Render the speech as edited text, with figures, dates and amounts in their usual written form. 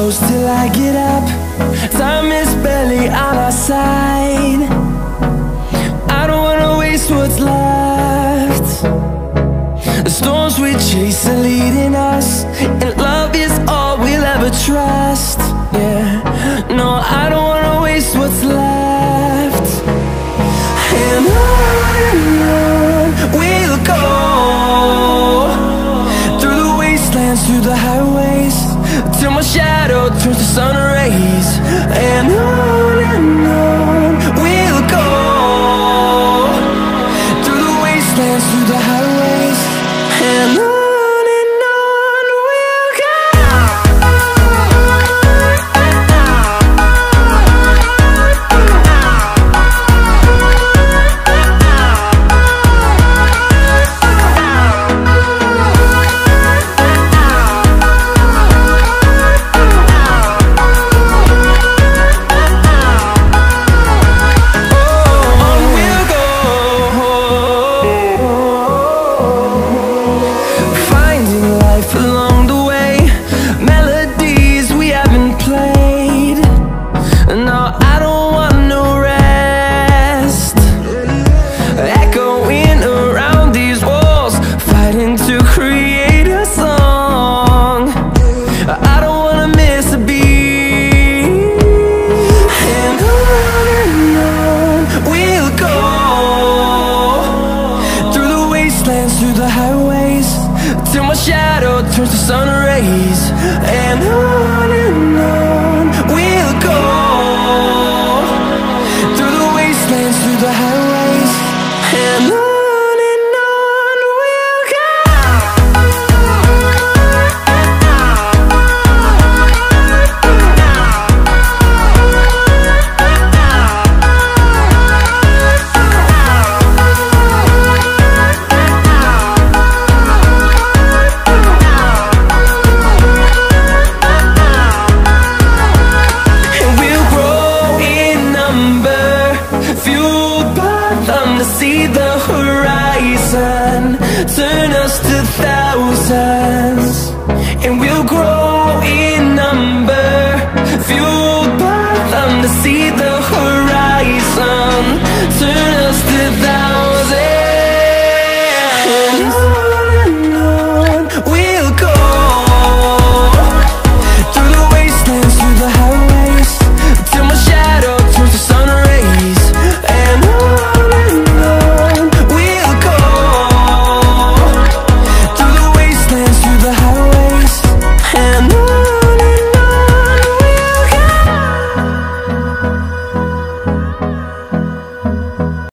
close till I get up. Time is barely on our side. I don't wanna waste what's left. The storms we chase are leading us, and love is all we'll ever trust. Yeah, no, I don't wanna waste what's left. And on we'll go, through the wastelands, through the highways, till my shadow turns to sun rays. And on we'll go, through the wastelands, through the highways, and on we'll go. See the